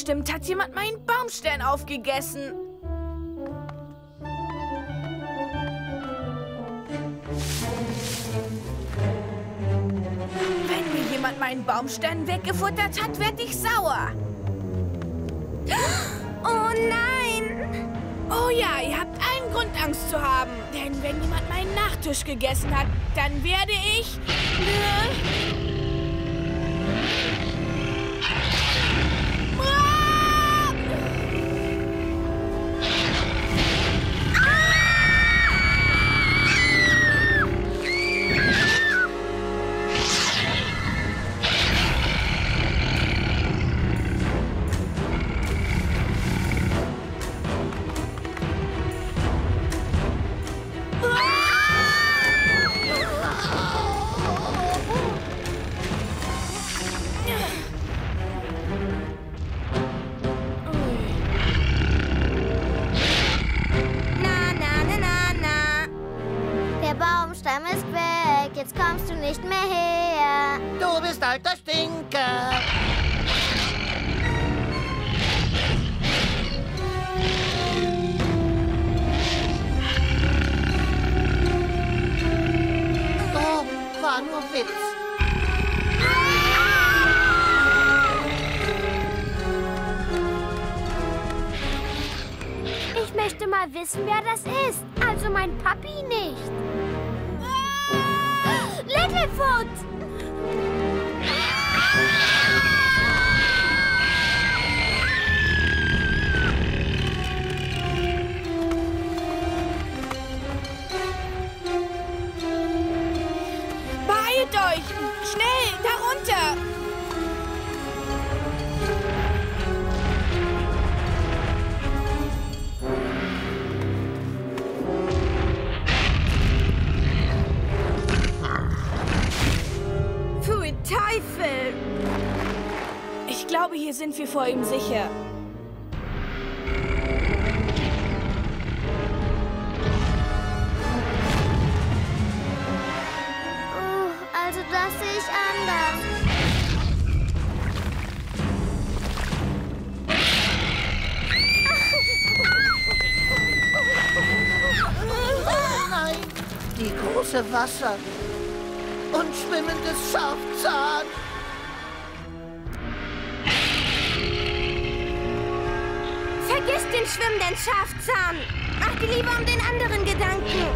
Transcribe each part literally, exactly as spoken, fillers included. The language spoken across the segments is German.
Bestimmt hat jemand meinen Baumstern aufgegessen. Wenn mir jemand meinen Baumstern weggefuttert hat, werde ich sauer. Oh nein! Oh ja, ihr habt allen Grund, Angst zu haben. Denn wenn jemand meinen Nachtisch gegessen hat, dann werde ich... Äh, Ist weg, jetzt kommst du nicht mehr her. Du bist alter Stinker. Oh, war nur Witz. Ich möchte mal wissen, wer das ist. Also mein Papi nicht. Littlefoot! Beeilt euch! Schnell, darunter! Teufel! Ich glaube, hier sind wir vor ihm sicher. Oh, also das sehe ich anders. Oh nein, die große Wasser. Und schwimmendes Schafzahn. Vergiss den schwimmenden Schafzahn. Mach dir lieber um den anderen Gedanken.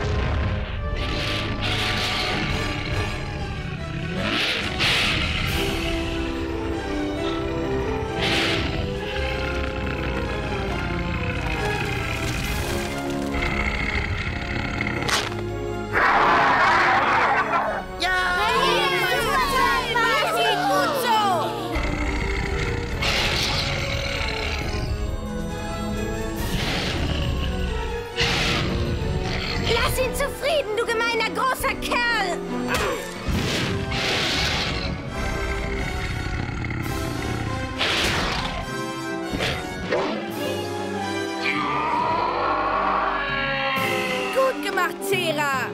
Lass ihn zufrieden, du gemeiner großer Kerl! Gut gemacht, Zera!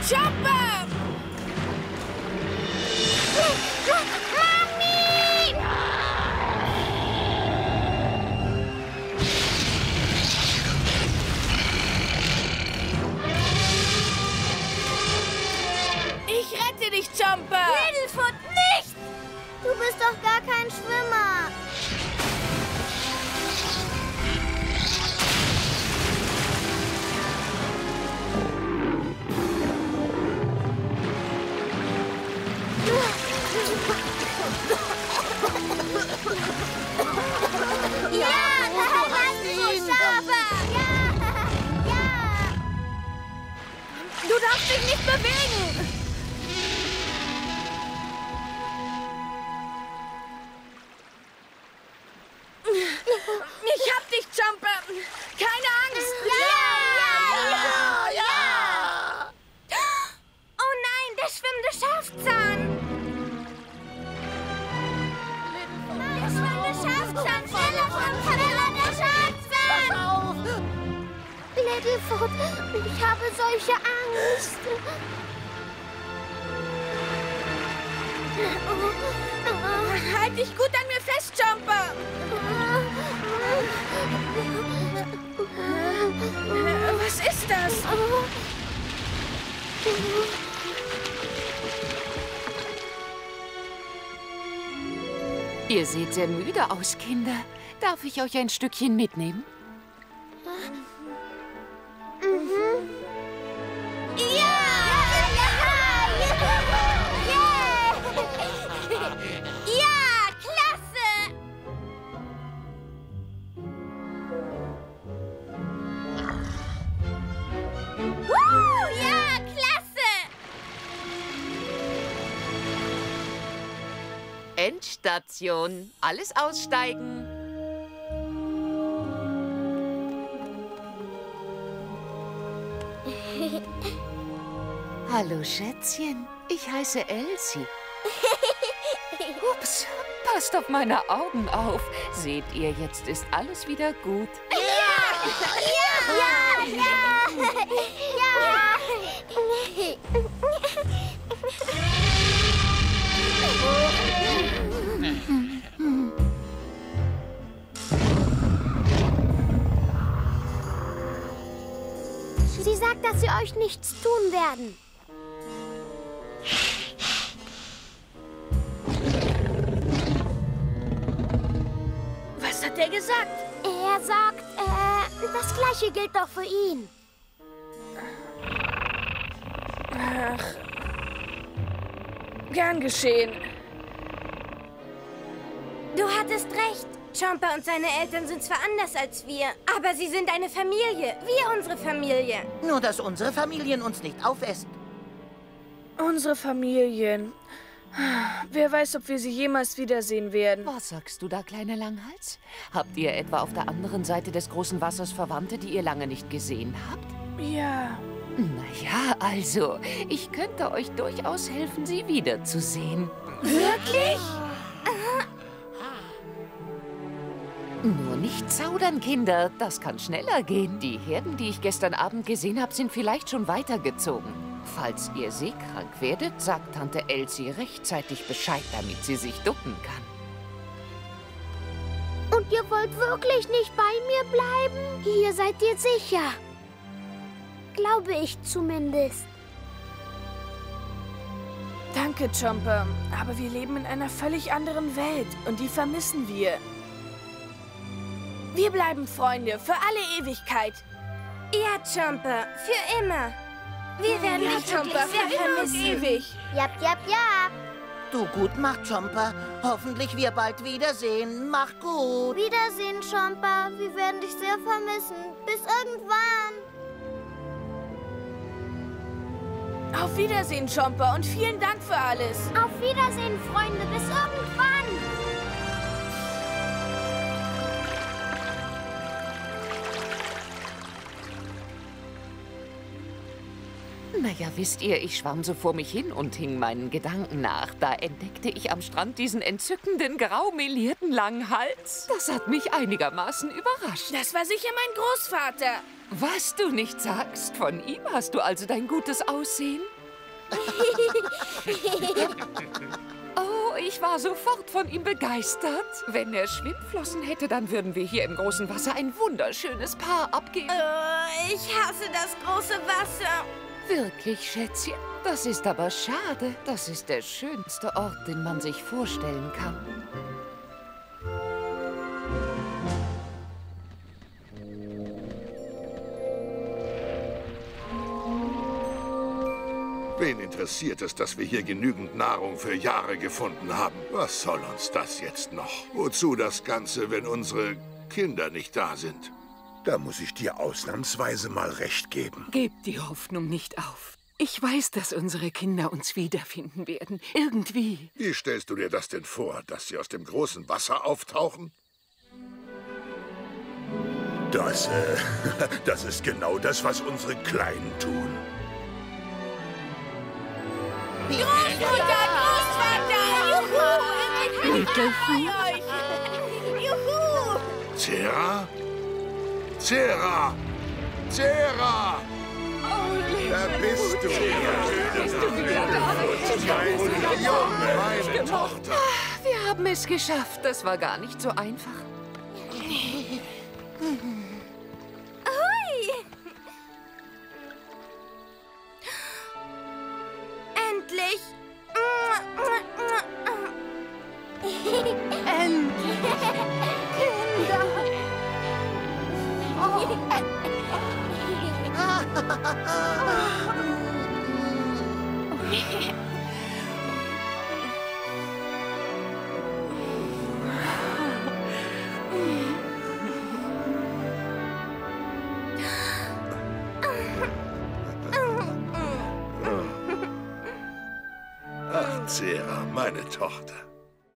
Jumper! Mami! Ich rette dich, Jumper! Littlefoot, nicht! Du bist doch gar kein Schwimmer. Du darfst dich nicht bewegen! Ich hab dich, Jumper! Keine Angst! Ja! Ja, ja! Oh nein, der schwimmende Schafzahn! Der schwimmende Schafzahn! Schneller, schneller, der Schafzahn! Pass auf! Littlefoot, ich habe solche Angst. Halt dich gut an mir fest, Jumper! Was ist das? Ihr seht sehr müde aus, Kinder. Darf ich euch ein Stückchen mitnehmen? Ja! Ja, klasse! Woo, ja, klasse! Endstation. Alles aussteigen. Hallo, Schätzchen. Ich heiße Elsie. Ups, passt auf meine Augen auf. Seht ihr, jetzt ist alles wieder gut. Ja! Ja! Ja! Sie sagt, dass sie euch nichts tun werden. Was hat er gesagt? Er sagt, äh, das Gleiche gilt doch für ihn. Ach. Gern geschehen. Du hattest recht. Jumper und seine Eltern sind zwar anders als wir, aber sie sind eine Familie. Wir unsere Familie. Nur, dass unsere Familien uns nicht aufessen. Unsere Familien. Wer weiß, ob wir sie jemals wiedersehen werden. Was sagst du da, kleiner Langhals? Habt ihr etwa auf der anderen Seite des großen Wassers Verwandte, die ihr lange nicht gesehen habt? Ja. Naja, also, ich könnte euch durchaus helfen, sie wiederzusehen. Wirklich? Nur nicht zaudern, Kinder. Das kann schneller gehen. Die Herden, die ich gestern Abend gesehen habe, sind vielleicht schon weitergezogen. Falls ihr seekrank werdet, sagt Tante Elsie rechtzeitig Bescheid, damit sie sich ducken kann. Und ihr wollt wirklich nicht bei mir bleiben? Hier seid ihr sicher. Glaube ich zumindest. Danke, Jumper. Aber wir leben in einer völlig anderen Welt und die vermissen wir. Wir bleiben Freunde für alle Ewigkeit. Ja, Jumper, für immer. Wir werden Ja, dich Jumper, wirklich sehr für immer und vermissen. ewig. Jap, jap, jap. Du gut macht, Jumper. Hoffentlich wir bald wiedersehen. Mach gut. Wiedersehen, Jumper. Wir werden dich sehr vermissen. Bis irgendwann. Auf Wiedersehen, Jumper, und vielen Dank für alles. Auf Wiedersehen, Freunde. Bis irgendwann. Naja, wisst ihr, ich schwamm so vor mich hin und hing meinen Gedanken nach. Da entdeckte ich am Strand diesen entzückenden, graumelierten Langhals. Das hat mich einigermaßen überrascht. Das war sicher mein Großvater. Was du nicht sagst, von ihm hast du also dein gutes Aussehen? Oh, ich war sofort von ihm begeistert. Wenn er Schwimmflossen hätte, dann würden wir hier im großen Wasser ein wunderschönes Paar abgeben. Äh, ich hasse das große Wasser. Wirklich, Schätzchen? Das ist aber schade. Das ist der schönste Ort, den man sich vorstellen kann. Wen interessiert es, dass wir hier genügend Nahrung für Jahre gefunden haben? Was soll uns das jetzt noch? Wozu das Ganze, wenn unsere Kinder nicht da sind? Da muss ich dir ausnahmsweise mal recht geben. Gebt die Hoffnung nicht auf. Ich weiß, dass unsere Kinder uns wiederfinden werden. Irgendwie. Wie stellst du dir das denn vor, dass sie aus dem großen Wasser auftauchen? Das, äh, das ist genau das, was unsere Kleinen tun. Großmutter, Großvater! Juhu! Mittelfuß? Juhu! Zera? Zera! Zera! Da bist du. Bist du wieder da? Junge, meine Tochter! Wir haben es geschafft. Das war gar nicht so einfach. Endlich! Ach, Zera, meine Tochter.